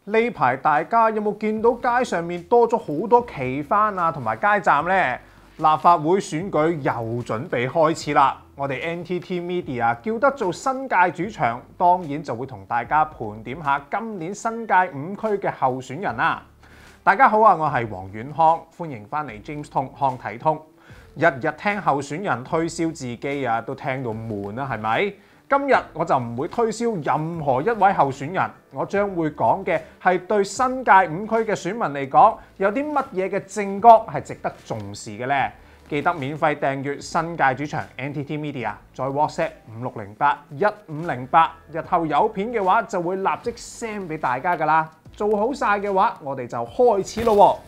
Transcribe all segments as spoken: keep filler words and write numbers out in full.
呢排大家有冇見到街上面多咗好多旗幡啊，同埋街站呢？立法會選舉又準備開始啦！我哋 N T T Media 叫得做新界主場，當然就會同大家盤點下今年新界五區嘅候選人啦。大家好啊，我係黃遠康，歡迎翻嚟 James 通康體通。日日聽候選人推銷自己啊，都聽到悶啦，係咪？今日我就唔會推銷任何一位候選人，我將會講嘅係對新界五區嘅選民嚟講，有啲乜嘢嘅政綱係值得重視嘅呢？記得免費訂閱新界主場 N T T Media， 再 WhatsApp 五六零八一五零八，日後有片嘅話就會立即 send 俾大家㗎啦。做好晒嘅話，我哋就開始咯喎！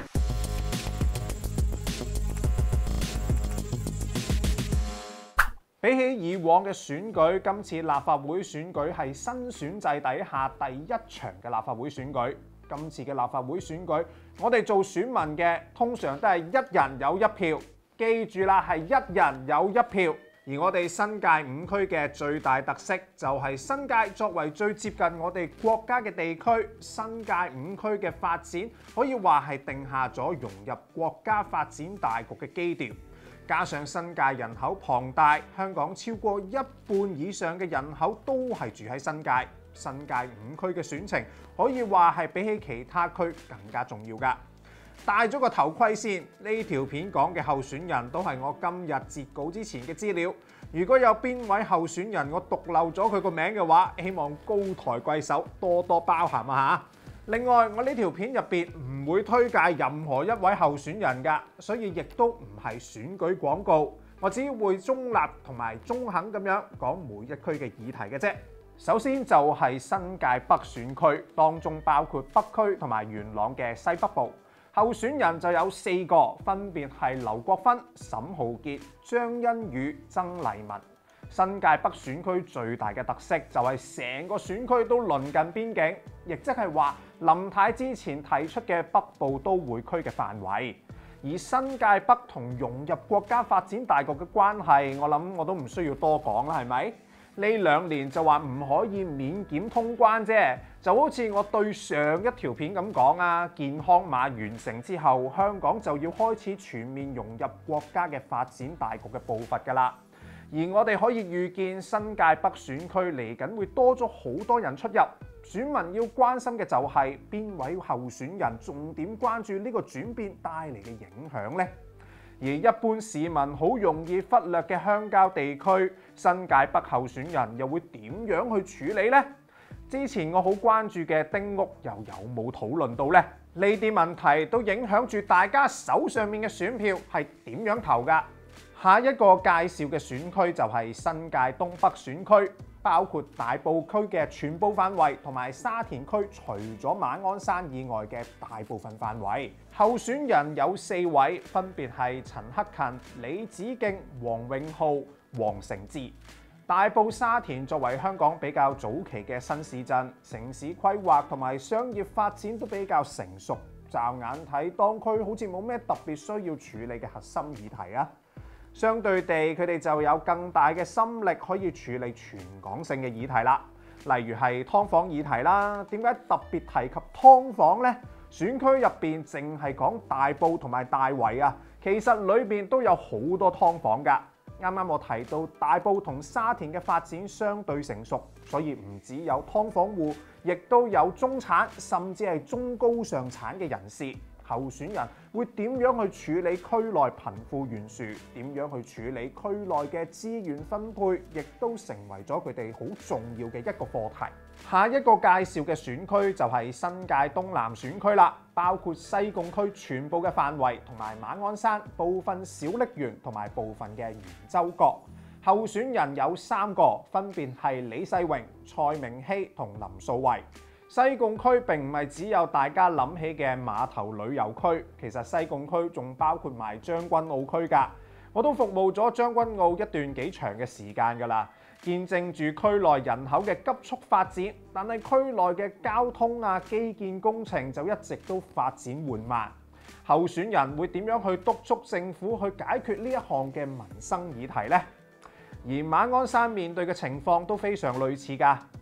比起以往嘅選舉，今次立法會選舉係新選制底下第一場嘅立法會選舉。今次嘅立法會選舉，我哋做選民嘅通常都係一人有一票，記住啦，係一人有一票。而我哋新界五區嘅最大特色就係新界作為最接近我哋國家嘅地區，新界五區嘅發展可以話係定下咗融入國家發展大局嘅基調。加上新界人口龐大，香港超過一半以上嘅人口都係住喺新界，新界五區嘅選情可以話係比起其他區更加重要㗎。戴咗個頭盔先，呢條片講嘅候選人都係我今日截稿之前嘅資料。如果有邊位候選人我讀漏咗佢個名嘅話，希望高抬貴手，多多包涵啊嚇！另外，我呢條片入邊唔會推介任何一位候選人㗎，所以亦都唔係選舉廣告。我只會中立同埋中肯咁樣講每一區嘅議題嘅啫。首先就係新界北選區，當中包括北區同埋元朗嘅西北部。候選人就有四個，分別係劉國勳、沈浩傑、張欣宇、曾麗文。新界北選區最大嘅特色就係成個選區都鄰近邊境，亦即係話林太之前提出嘅北部都會區嘅範圍。而新界北同融入國家發展大局嘅關係，我諗我都唔需要多講啦，係咪？呢兩年就話唔可以免檢通關啫，就好似我對上一條片咁講啊，健康碼完成之後，香港就要開始全面融入國家嘅發展大局嘅步伐㗎啦。而我哋可以預見新界北選區嚟緊會多咗好多人出入，選民要關心嘅就係邊位候選人重點關注呢個轉變帶嚟嘅影響呢？而一般市民好容易忽略嘅鄉郊地區，新界北候選人又會點樣去處理呢？之前我好關注嘅丁屋又有冇討論到呢？呢啲問題都影響住大家手上面嘅選票係點樣投㗎？下一個介紹嘅選區就係新界東北選區，包括大埔區嘅全部範圍同埋沙田區除咗馬鞍山以外嘅大部分範圍。候選人有四位，分別係陳克勤、李梓敬、黃永浩、黃成智。大埔沙田作為香港比較早期嘅新市鎮，城市規劃同埋商業發展都比較成熟，驟眼睇當區好似冇咩特別需要處理嘅核心議題啊。相對地，佢哋就有更大嘅心力可以處理全港性嘅議題啦。例如係劏房議題啦，點解特別提及劏房呢？選區入邊淨係講大埔同埋大圍啊，其實裏邊都有好多劏房㗎。啱啱我提到大埔同沙田嘅發展相對成熟，所以唔只有劏房戶，亦都有中產甚至係中高上產嘅人士。候選人會點樣去處理區內貧富懸殊？點樣去處理區內嘅資源分配？亦都成為咗佢哋好重要嘅一個課題。下一個介紹嘅選區就係新界東南選區啦，包括西貢區全部嘅範圍同埋馬鞍山、部分小瀝源同埋部分嘅圓洲角。候選人有三個，分別係李世榮、蔡明熙同林素蔚。西貢區並唔係只有大家諗起嘅碼頭旅遊區，其實西貢區仲包括埋將軍澳區㗎。我都服務咗將軍澳一段幾長嘅時間㗎啦，見證住區內人口嘅急速發展，但係區內嘅交通啊、基建工程就一直都發展緩慢。候選人會點樣去督促政府去解決呢一項嘅民生議題呢？而馬鞍山面對嘅情況都非常類似㗎。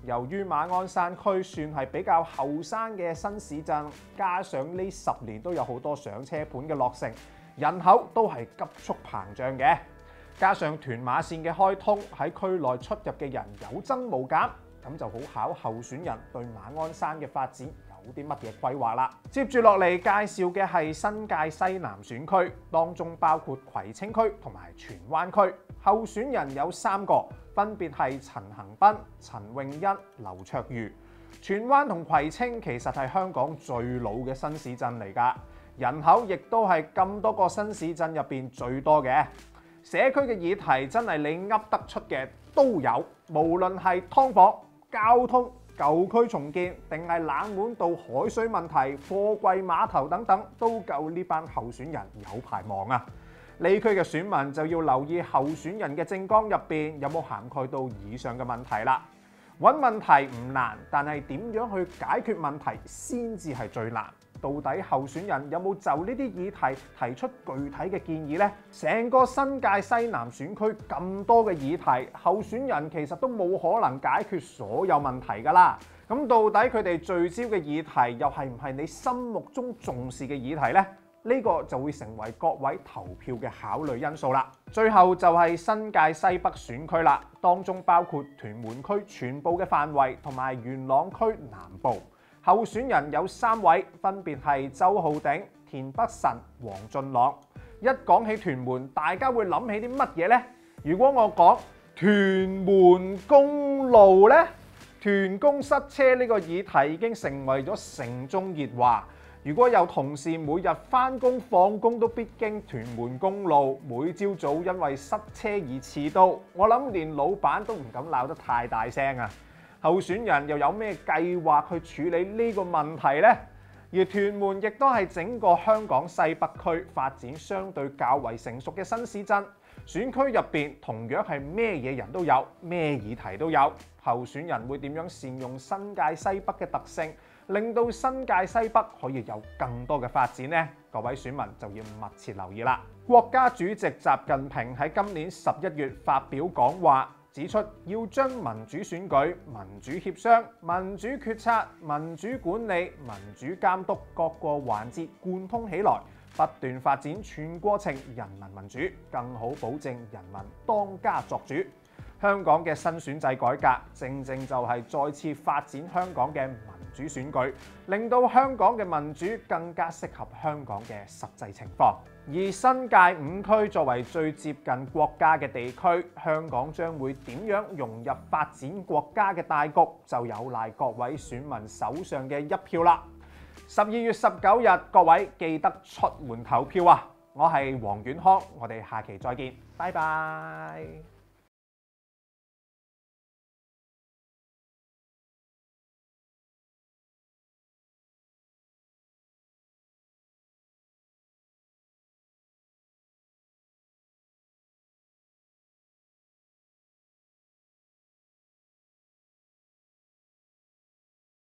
由於馬鞍山區算係比較後生嘅新市鎮，加上呢十年都有好多上車盤嘅落成，人口都係急速膨脹嘅。加上屯馬線嘅開通，喺區內出入嘅人有增無減，咁就好考候選人對馬鞍山嘅發展有啲乜嘢規劃啦。接住落嚟介紹嘅係新界西南選區，當中包括葵青區同埋荃灣區。候選人有三個，分別係陳恒鑌、陳穎欣、劉卓瑜。荃灣同葵青其實係香港最老嘅新市鎮嚟㗎，人口亦都係咁多個新市鎮入邊最多嘅。社區嘅議題真係你噏得出嘅都有，無論係劏房、交通、舊區重建，定係冷門到海水問題、貨櫃碼頭等等，都夠呢班候選人有排忙啊！呢區嘅選民就要留意候選人嘅政綱入邊有冇涵蓋到以上嘅問題啦。揾問題唔難，但係點樣去解決問題先至係最難。到底候選人有冇就呢啲議題提出具體嘅建議呢？成個新界西南選區咁多嘅議題，候選人其實都冇可能解決所有問題㗎啦。咁到底佢哋聚焦嘅議題又係唔係你心目中重視嘅議題呢？呢個就會成為各位投票嘅考慮因素啦。最後就係新界西北選區啦，當中包括屯門區全部嘅範圍同埋元朗區南部。候選人有三位，分別係周浩鼎、田北辰、黃俊朗。一講起屯門，大家會諗起啲乜嘢呢？如果我講屯門公路呢，屯公塞車呢個議題已經成為咗城中熱話。如果有同事每日返工放工都必經屯門公路，每朝早因為塞車而遲到，我諗連老闆都唔敢鬧得太大聲啊！候選人又有咩計劃去處理呢個問題呢？而屯門亦都係整個香港西北區發展相對較為成熟嘅新市鎮，選區入邊同樣係咩嘢人都有，咩議題都有。候選人會點樣善用新界西北嘅特性，令到新界西北可以有更多嘅發展呢？各位選民就要密切留意啦。國家主席習近平喺今年十一月發表講話，指出要將民主選舉、民主協商、民主決策、民主管理、民主監督各個環節貫通起來，不斷發展全過程人民民主，更好保證人民當家作主。香港嘅新選制改革，正正就係再次發展香港嘅民主選舉，令到香港嘅民主更加適合香港嘅實際情況。而新界五區作為最接近國家嘅地區，香港將會點樣融入發展國家嘅大局，就有賴各位選民手上嘅一票啦。十二月十九日，各位記得出門投票啊！我係黃遠康，我哋下期再見，拜拜。